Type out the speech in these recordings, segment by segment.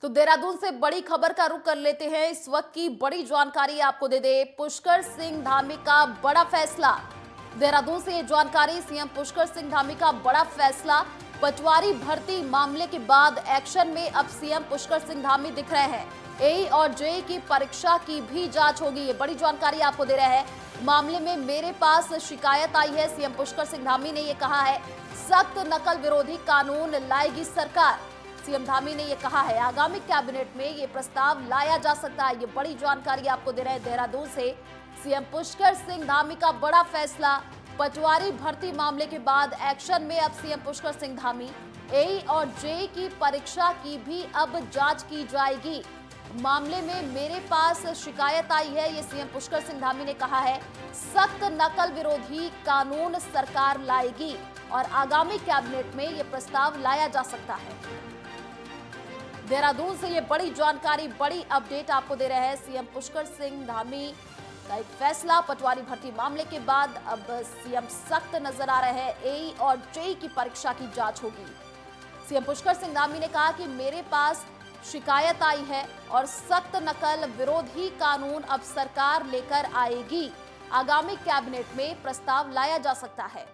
तो देहरादून से बड़ी खबर का रुख कर लेते हैं। इस वक्त की बड़ी जानकारी आपको दे दे, पुष्कर सिंह धामी का बड़ा फैसला। देहरादून से ये जानकारी, सीएम पुष्कर सिंह धामी का बड़ा फैसला। पटवारी भर्ती मामले के बाद एक्शन में अब सीएम पुष्कर सिंह धामी दिख रहे हैं। एई और जेई की परीक्षा की भी जांच होगी, ये बड़ी जानकारी आपको दे रहे हैं। मामले में मेरे पास शिकायत आई है, सीएम पुष्कर सिंह धामी ने ये कहा है। सख्त नकल विरोधी कानून लाएगी सरकार, सीएम धामी ने यह कहा है। आगामी कैबिनेट में यह प्रस्ताव लाया जा सकता है, ये बड़ी जानकारी आपको दे रहे हैं देहरादून से। सीएम पुष्कर सिंह धामी का बड़ा फैसला, पटवारी भर्ती मामले के बाद एक्शन में अब सीएम पुष्कर सिंह धामी। एई और जेई की परीक्षा की भी अब जांच की जाएगी। मामले में मेरे पास शिकायत आई है, ये सीएम पुष्कर सिंह धामी ने कहा है। सख्त नकल विरोधी कानून सरकार लाएगी और आगामी कैबिनेट में यह प्रस्ताव लाया जा सकता है। देहरादून से ये बड़ी जानकारी, बड़ी अपडेट आपको दे रहे हैं सीएम पुष्कर सिंह धामी का एक फैसला। पटवारी भर्ती मामले के बाद अब सीएम सख्त नजर आ रहे हैं। एई और जेई की परीक्षा की जांच होगी। सीएम पुष्कर सिंह धामी ने कहा कि मेरे पास शिकायत आई है और सख्त नकल विरोधी कानून अब सरकार लेकर आएगी। आगामी कैबिनेट में प्रस्ताव लाया जा सकता है।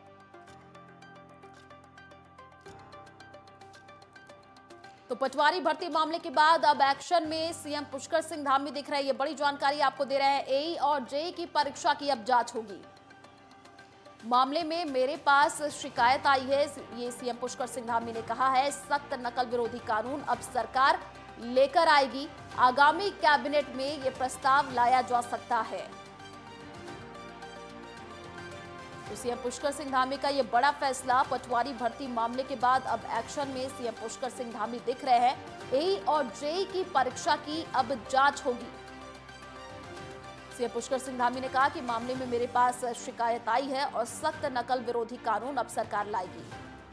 तो पटवारी भर्ती मामले के बाद अब एक्शन में सीएम पुष्कर सिंह धामी दिख रहे हैं, ये बड़ी जानकारी आपको दे रहे हैं। एई और जेई की परीक्षा की अब जांच होगी। मामले में मेरे पास शिकायत आई है, ये सीएम पुष्कर सिंह धामी ने कहा है। सख्त नकल विरोधी कानून अब सरकार लेकर आएगी। आगामी कैबिनेट में यह प्रस्ताव लाया जा सकता है। तो सीएम पुष्कर सिंह धामी का यह बड़ा फैसला, पटवारी भर्ती मामले के बाद अब एक्शन में सीएम पुष्कर सिंह धामी दिख रहे हैं। एई और जेई की परीक्षा की अब जांच होगी। सीएम पुष्कर सिंह धामी ने कहा कि मामले में मेरे पास शिकायत आई है और सख्त नकल विरोधी कानून अब सरकार लाएगी।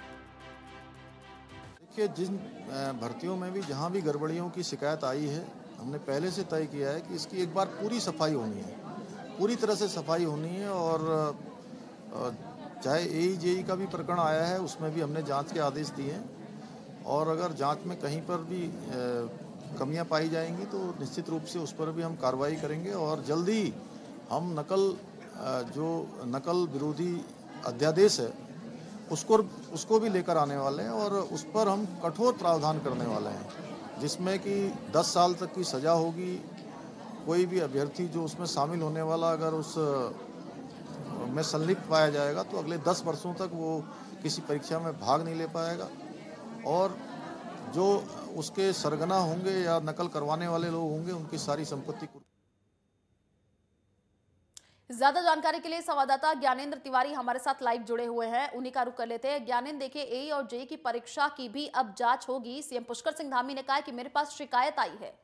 देखिए, जिन भर्तियों में भी जहां भी गड़बड़ियों की शिकायत आई है, हमने पहले से तय किया है कि इसकी एक बार पूरी सफाई होनी है, पूरी तरह से सफाई होनी है। और चाहे एई जेई का भी प्रकरण आया है, उसमें भी हमने जांच के आदेश दिए हैं। और अगर जांच में कहीं पर भी कमियां पाई जाएंगी तो निश्चित रूप से उस पर भी हम कार्रवाई करेंगे। और जल्दी हम जो नकल विरोधी अध्यादेश है उसको भी लेकर आने वाले हैं और उस पर हम कठोर प्रावधान करने वाले हैं, जिसमें कि 10 साल तक की सज़ा होगी। कोई भी अभ्यर्थी जो उसमें शामिल होने वाला अगर उस में संलिप्त पाया जाएगा तो अगले 10 वर्षों तक वो किसी परीक्षा में भाग नहीं ले पाएगा। और जो उसके सरगना होंगे या नकल करवाने वाले लोग होंगे, उनकी सारी संपत्ति को। ज्यादा जानकारी के लिए संवाददाता ज्ञानेंद्र तिवारी हमारे साथ लाइव जुड़े हुए हैं, उन्हीं का रुख कर लेते हैं। ज्ञानेंद्र, देखिए, एई और जेई की परीक्षा की भी अब जांच होगी। सीएम पुष्कर सिंह धामी ने कहा कि मेरे पास शिकायत आई है।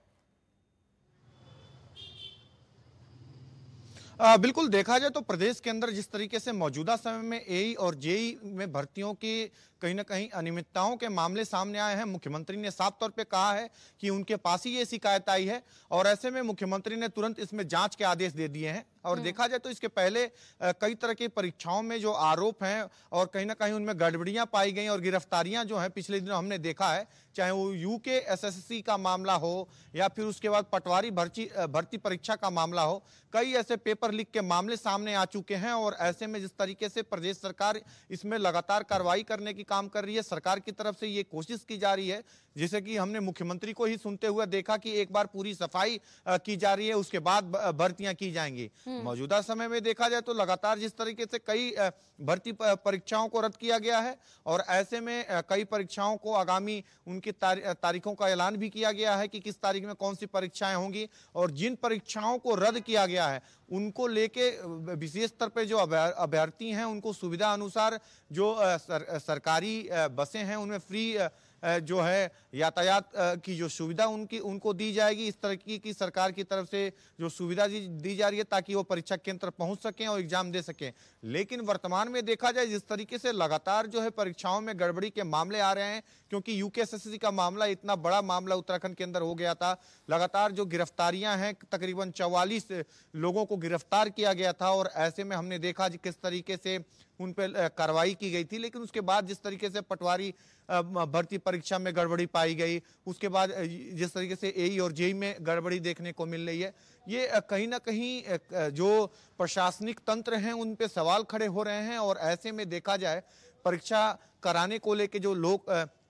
बिल्कुल, देखा जाए तो प्रदेश के अंदर जिस तरीके से मौजूदा समय में एई और जेई में भर्तियों की कहीं ना कहीं अनियमितताओं के मामले सामने आए हैं, मुख्यमंत्री ने साफ तौर पे कहा है कि उनके पास ही ये शिकायत आई है और ऐसे में मुख्यमंत्री ने तुरंत इसमें जांच के आदेश दे दिए हैं। और देखा जाए तो इसके पहले कई तरह की परीक्षाओं में जो आरोप हैं और कहीं ना कहीं उनमें गड़बड़ियां पाई गई और गिरफ्तारियां जो हैं पिछले दिनों हमने देखा है, चाहे वो यूके एसएससी का मामला हो या फिर उसके बाद पटवारी भर्ती परीक्षा का मामला हो, कई ऐसे पेपर लीक के मामले सामने आ चुके हैं। और ऐसे में जिस तरीके से प्रदेश सरकार इसमें लगातार कार्रवाई करने की काम कर रही है, सरकार की तरफ से ये कोशिश की जा रही है, जैसे कि हमने मुख्यमंत्री को ही सुनते हुए देखा कि एक बार पूरी सफाई की जा रही है, उसके बाद भर्तियां की जाएंगी। मौजूदा समय में देखा जाए तो लगातार जिस तरीके से कई भर्ती परीक्षाओं को रद्द किया गया है और ऐसे में कई परीक्षाओं को आगामी उनकी तारीखों का ऐलान भी किया गया है कि किस तारीख में कौन सी परीक्षाएं होंगी। और जिन परीक्षाओं को रद्द किया गया है उनको लेके विशेष स्तर पे जो अभ्यर्थी हैं उनको सुविधा अनुसार जो सरकारी बसें हैं उनमें फ्री जो है यातायात की जो सुविधा उनको दी जाएगी। इस तरह की सरकार की तरफ से जो सुविधा दी जा रही है ताकि वो परीक्षा केंद्र पहुंच सकें और एग्जाम दे सकें। लेकिन वर्तमान में देखा जाए जिस तरीके से लगातार जो है परीक्षाओं में गड़बड़ी के मामले आ रहे हैं, क्योंकि यूकेएसएससी का मामला इतना बड़ा मामला उत्तराखंड के अंदर हो गया था, लगातार जो गिरफ्तारियां हैं तकरीबन 44 लोगों को गिरफ्तार किया गया था और ऐसे में हमने देखा किस तरीके से उन पर कार्रवाई की गई थी। लेकिन उसके बाद जिस तरीके से पटवारी भर्ती परीक्षा में गड़बड़ी पाई गई, उसके बाद जिस तरीके से एई और जेई में गड़बड़ी देखने को मिल रही है, ये कहीं ना कहीं जो प्रशासनिक तंत्र हैं उन पे सवाल खड़े हो रहे हैं। और ऐसे में देखा जाए परीक्षा कराने को लेके जो लोग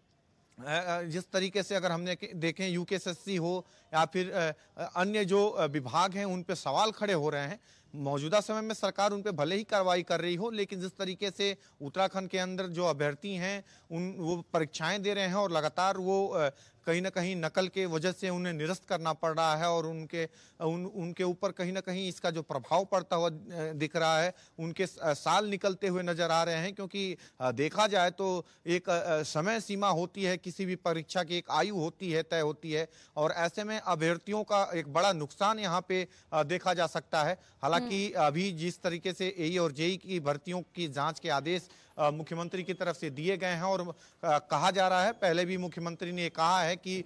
जिस तरीके से अगर हमने देखें यूकेएसएससी हो या फिर अन्य जो विभाग हैं उन पे सवाल खड़े हो रहे हैं। मौजूदा समय में सरकार उन पे भले ही कार्रवाई कर रही हो, लेकिन जिस तरीके से उत्तराखंड के अंदर जो अभ्यर्थी हैं वो परीक्षाएं दे रहे हैं और लगातार वो कहीं ना कहीं नकल के वजह से उन्हें निरस्त करना पड़ रहा है और उनके ऊपर कहीं ना कहीं इसका जो प्रभाव पड़ता हुआ दिख रहा है, उनके साल निकलते हुए नजर आ रहे हैं। क्योंकि देखा जाए तो एक समय सीमा होती है, किसी भी परीक्षा की एक आयु होती है, तय होती है, और ऐसे में अभ्यर्थियों का एक बड़ा नुकसान यहाँ पे देखा जा सकता है। हालांकि अभी जिस तरीके से एई और जेई की भर्तियों की जांच के आदेश मुख्यमंत्री की तरफ से दिए गए हैं और कहा जा रहा है, पहले भी मुख्यमंत्री ने कहा है कि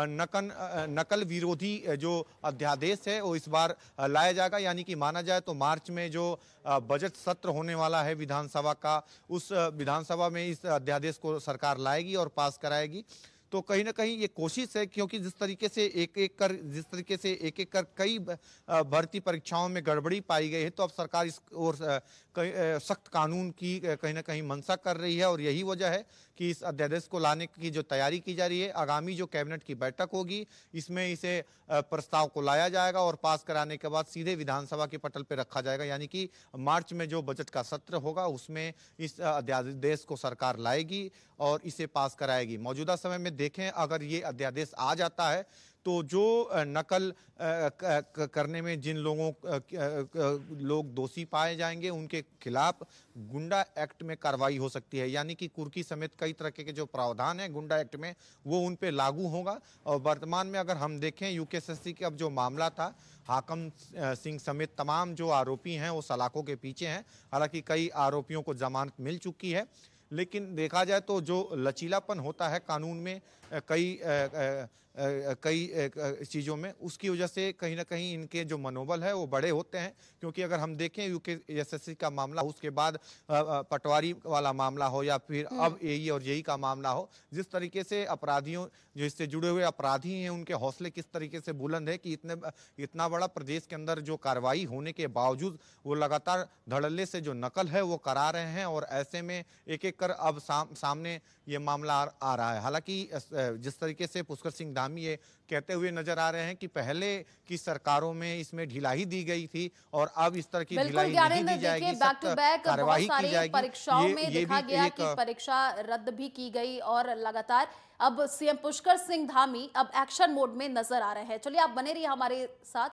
नकल विरोधी जो अध्यादेश है वो इस बार लाया जाएगा। यानी कि माना जाए तो मार्च में जो बजट सत्र होने वाला है विधानसभा का, उस विधानसभा में इस अध्यादेश को सरकार लाएगी और पास कराएगी। तो कहीं ना कहीं ये कोशिश है, क्योंकि जिस तरीके से एक एक कर कई भर्ती परीक्षाओं में गड़बड़ी पाई गई है, तो अब सरकार इस ओर सख्त कानून की कहीं ना कहीं मंशा कर रही है। और यही वजह है कि इस अध्यादेश को लाने की जो तैयारी की जा रही है, आगामी जो कैबिनेट की बैठक होगी इसमें इसे प्रस्ताव को लाया जाएगा और पास कराने के बाद सीधे विधानसभा के पटल पर रखा जाएगा। यानी कि मार्च में जो बजट का सत्र होगा उसमें इस अध्यादेश को सरकार लाएगी और इसे पास कराएगी। मौजूदा समय में देखें, अगर ये अध्यादेश आ जाता है तो जो नकल करने में जिन लोग दोषी पाए जाएंगे उनके खिलाफ गुंडा एक्ट में कार्रवाई हो सकती है। यानी कि कुर्की समेत कई तरह के जो प्रावधान है गुंडा एक्ट में, वो उन पे लागू होगा। और वर्तमान में अगर हम देखें यूकेएसएससी का अब जो मामला था, हाकम सिंह समेत तमाम जो आरोपी हैं वो सलाखों के पीछे हैं। हालांकि कई आरोपियों को जमानत मिल चुकी है, लेकिन देखा जाए तो जो लचीलापन होता है कानून में कई चीज़ों में, उसकी वजह से कहीं ना कहीं इनके जो मनोबल है वो बड़े होते हैं। क्योंकि अगर हम देखें यूकेएसएससी का मामला, उसके बाद पटवारी वाला मामला हो या फिर अब एई और जेई का मामला हो, जिस तरीके से अपराधियों जो इससे जुड़े हुए अपराधी हैं उनके हौसले किस तरीके से बुलंद है कि इतना बड़ा प्रदेश के अंदर जो कार्रवाई होने के बावजूद वो लगातार धड़ल्ले से जो नकल है वो करा रहे हैं। और ऐसे में एक एक कर अब सामने ये मामला आ रहा है। हालांकि जिस तरीके से पुष्कर सिंह धामी ये कहते हुए नजर आ रहे हैं कि पहले की सरकारों में इसमें ढिलाई दी गई थी और अब इस तरह की ढिलाई नहीं दी जाएगी, बैक टू बैक कार्रवाई बहुत की सारी जाएगी। परीक्षाओं में देखा गया कि परीक्षा रद्द भी की गई और लगातार अब सीएम पुष्कर सिंह धामी अब एक्शन मोड में नजर आ रहे हैं। चलिए आप बने रहिए हमारे साथ।